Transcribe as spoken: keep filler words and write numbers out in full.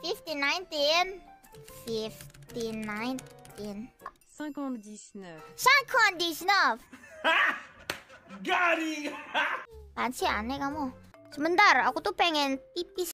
fifteen nineteen. fifteen nineteen. cinquante-dix-neuf. cinquante-dix-neuf. Garing. Apaan sih, aneh kamu. Sebentar, aku tuh pengen pipis.